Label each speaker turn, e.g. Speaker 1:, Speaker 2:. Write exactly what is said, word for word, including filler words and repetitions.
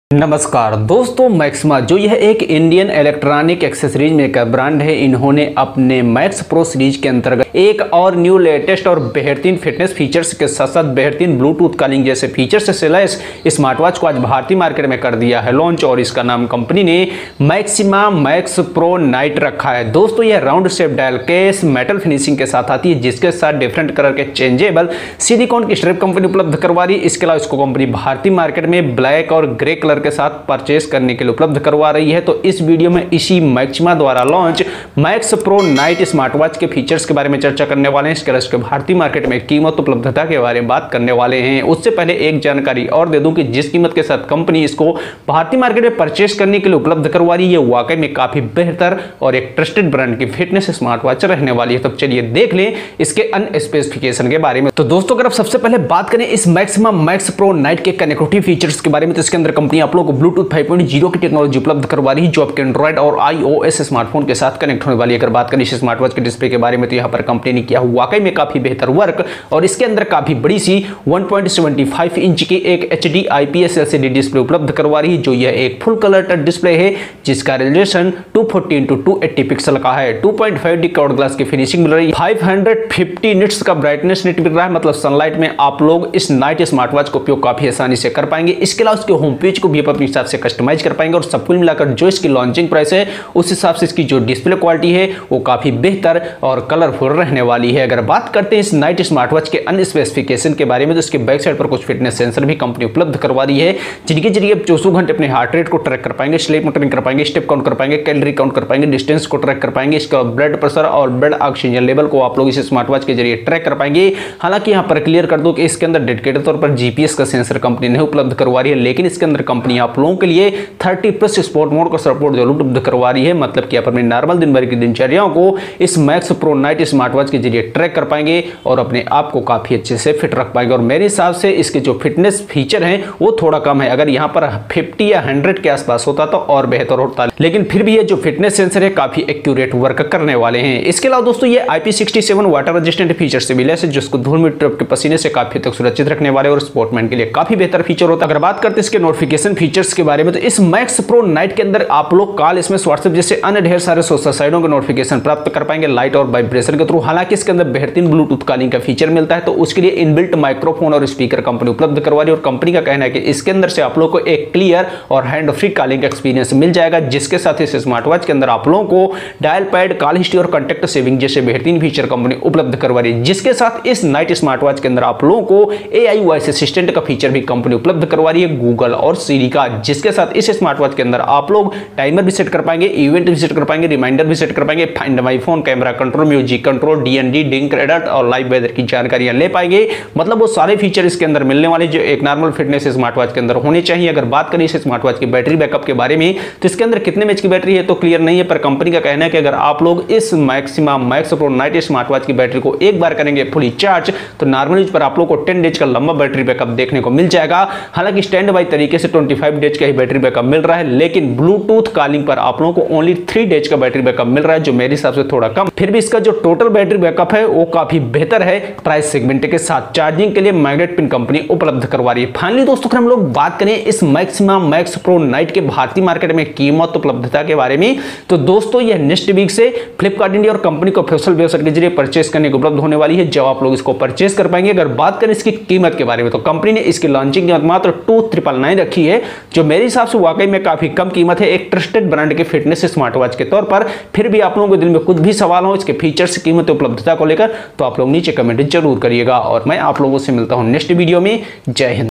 Speaker 1: नमस्कार दोस्तों, मैक्सिमा जो यह एक Indian electronic accessories maker brand है, इन्होंने अपने मैक्स प्रो सीरीज के अंतर्गत एक और न्यू लेटेस्ट और बेहतरीन फिटनेस फीचर्स के साथ साथ बेहतरीन ब्लूटूथ कॉलिंग जैसे फीचर्स से लैस स्मार्ट वॉच को आज भारतीय मार्केट में कर दिया है लॉन्च। और इसका नाम कंपनी ने मैक्सिमा मैक्स प्रो नाइट रखा है। दोस्तों यह round shape dial case metal finishing के साथ आती है, जिसके साथ डिफरेंट कलर के चेंजेबल सिलिकॉन की स्ट्रिप कंपनी उपलब्ध करवा रही है। इसके अलावा इसको कंपनी भारतीय मार्केट में ब्लैक और ग्रे कलर के साथ परचेस करने के लिए उपलब्ध करवा रही है। तो इस वीडियो में इसी मैक्सिमा द्वारा launch Max Pro Night smart watch के फीचर्स के बारे में चर्चा करने वाले हैं। इसके अलावा भारतीय मार्केट में कीमत उपलब्धता के बारे में बात करने वाले हैं। उससे पहले एक जानकारी और दे दूं कि जिस कीमत के साथ कंपनी इसको भारतीय मार्केट में परचेस करने के लिए उपलब्ध करवा रही है, वाकई में काफी बेहतर और एक ट्रस्टेड ब्रांड की फिटनेस स्मार्ट वॉच रहने वाली है। तो चलिए देख लें इसके अन्य स्पेसिफिकेशन के बारे में। तो दोस्तों अगर आप सबसे पहले बात करें इस मैक्सिमा मैक्स प्रो नाइट के कनेक्टिविटी फीचर्स के बारे में, तो इसके अंदर कंपनी आप लोगों को ब्लूटूथ फाइव पॉइंट ज़ीरो की टेक्नोलॉजी उपलब्ध करवा रही है, जो आपके एंड्रॉइड और आईओएस स्मार्टफोन के साथ कनेक्ट होने वाली है। अगर बात करें इस स्मार्ट वॉच के डिस्प्ले के बारे में, तो यहां पर कंपनी ने किया वाकई में काफी बेहतर वर्क और इसके अंदर काफी बड़ी सी one point seven five inch की एक एचडी आईपीएस एलसीडी डिस्प्ले उपलब्ध करवा रही है, जो यह एक फुल कलर टच डिस्प्ले है जिसका resolution two forty into two eighty pixel का है। Two point five D curved glass की फिनिशिंग मिल रही है। फाइव हंड्रेड फिफ्टी निट्स का ब्राइटनेस नेट मिल रहा है, मतलब सनलाइट में आप लोग इस नाइट स्मार्ट वॉच का उपयोग काफी आसानी से कर पाएंगे। इसके अलावा उसके होम पेज को भी आप अपने हिसाब से कस्टमाइज कर पाएंगे और सब कुल मिलाकर जो इसकी लॉन्चिंग प्राइस है उस हिसाब से इसकी जो डिस्प्ले क्वालिटी है वो काफी बेहतर और कलरफुल रहने वाली है। अगर बात करते हैं इस नाइट स्मार्ट वॉच के अन्य स्पेसिफिकेशन के बारे में, तो इसके बैक साइड पर कुछ फिटनेस सेंसर भी कंपनी उपलब्ध करवा रही है, जिनके जरिए आप चौबीस घंटे अपने हार्ट रेट को ट्रैक कर पाएंगे, स्लीप मॉनिटरिंग कर पाएंगे, स्टेप काउंट कर पाएंगे, कैलोरी काउंट कर पाएंगे, डिस्टेंस को ट्रैक कर पाएंगे, इसका ब्लड प्रेशर और ब्लड ऑक्सीजन लेवल को आप लोग इस स्मार्ट वॉच के जरिए ट्रैक कर पाएंगे। हालांकि यहां पर क्लियर कर दो कि इसके अंदर डेडिकेटेड तौर पर जीपीएस का सेंसर कंपनी नहीं उपलब्ध करवा रही है, लेकिन इसके अंदर कंपनी आप लोगों के लिए थर्टी प्लस स्पोर्ट मोड का सपोर्ट जरूर उपलब्ध करवा रही है। मतलब कि आप अपने नॉर्मल दिन भर की दिनचर्याओं को इस Max Pro Night smart watch के जरिए ट्रैक कर पाएंगे और अपने आप को काफी अच्छे से फिट रख पाएंगे। और मेरे हिसाब से इसके जो फिटनेस फीचर हैं वो थोड़ा कम है। अगर यहाँ पर फिफ्टी या हंड्रेड के आसपास होता तो और बेहतर होता, लेकिन फिर भी ये जो फिटनेस सेंसर है काफी एक्यूरेट वर्क करने वाले हैं। इसके अलावा दोस्तों ये I P sixty seven water resistant feature से मिले, जिसको धूल मिट्टी के पसीने से काफी तक सुरक्षित रखने वाले और स्पोर्टमैन के लिए काफी बेहतर फीचर होता है। अगर बात करते हैं इसके नोटिफिकेशन फीचर्स के बारे में, तो इस मैक्स प्रो नाइट के अंदर आप लोग कॉल, इसमें व्हाट्सएप जैसे अन्य ढेर सारे सोशल साइटों के नोटिफिकेशन प्राप्त कर पाएंगे लाइट और वाइब्रेशन के थ्रू। हालांकि इसके अंदर बेहतरीन ब्लूटूथ कॉलिंग का फीचर मिलता है, तो उसके लिए इनबिल्ट माइक्रोफोन और स्पीकर कंपनी उपलब्ध करवा रही है। और कंपनी का कहना है कि इसके अंदर से आप लोग को एक क्लियर और हैंड फ्री कॉलिंग एक्सपीरियंस मिल जाएगा, जिसके साथ इस स्मार्ट वॉच के अंदर आप लोगों को डायल पैड, कॉल हिस्ट्री और कॉन्टैक्ट सेविंग जैसे बेहतरीन फीचर कंपनी उपलब्ध करवा रही है। जिसके साथ इस नाइट स्मार्ट वॉच के अंदर आप लोगों को एआई वॉइस असिस्टेंट का फीचर भी कंपनी उपलब्ध करवा रही है, गूगल और सीरी का। जिसके साथ इस स्मार्ट वॉच के अंदर आप लोग टाइमर भी सेट कर पाएंगे, इवेंट भी सेट कर पाएंगे, रिमाइंडर भी सेट कर पाएंगे, find my phone, camera control, music control, DND, drink, adult और लाइव वेदर की जानकारियां ले पाएंगे। मतलब वो सारे फीचर इसके अंदर मिलने वाले जो एक नॉर्मल फिटनेस स्मार्ट वॉच के अंदर होने चाहिए। अगर बात करें इस स्मार्ट वॉच की बैटरी बैकअप के बारे में, तो इसके अंदर कितने एमएच की बैटरी है तो क्लियर नहीं है, पर कंपनी का कहना है कि अगर आप लोग इस Maxima Max Pro Night smart watch की बैटरी को एक बार करेंगे फुली चार्ज, तो नॉर्मल यूज पर आप लोग को टेन डेज का लंबा बैटरी बैकअप देखने को मिल जाएगा। हालांकि स्टैंड बाय तरीके से ट्वेंटी फाइव डेज का ही बैटरी बैकअप मिल रहा है, लेकिन ब्लूटूथ कॉलिंग पर आप लोगों को ओनली थ्री डेज का बैटरी बैकअप मिल रहा है, जो मेरे हिसाब से थोड़ा कम। फिर भी इसका जो टोटल बैटरी बैकअप है वो काफी बेहतर है प्राइस सेगमेंट के साथ। चार्जिंग के लिए मैग्नेट पिन कंपनी उपलब्ध करवा रही है। फाइनली दोस्तों अगर हम लोग बात करें इस मैक्सिमा मैक्स प्रो नाइट के भारतीय मार्केट में कीमत उपलब्धता के बारे में, तो दोस्तों यह नेक्स्ट वीक से फ्लिपकार्ट इंडिया और कंपनी को ऑफिशियल वेबसाइट के जरिए परचेस करने को उपलब्ध होने वाली है, जब आप लोग इसको परचेस कर पाएंगे। अगर बात करें इसकी कीमत के बारे में, तो कंपनी ने इसकी लॉन्चिंग कीमत मात्र टू ट्रिपल नाइन रखी है, जो मेरे हिसाब से वाकई में काफी कम कीमत है एक ट्रस्टेड ब्रांड के फिटनेस स्मार्ट वॉच के तौर पर। फिर भी आप लोगों के दिल में कुछ भी सवाल हो इसके फीचर्स, कीमत, उपलब्धता को लेकर, तो आप लोग नीचे कमेंट जरूर करिएगा और मैं आप लोगों से मिलता हूं नेक्स्ट वीडियो में। जय हिंद।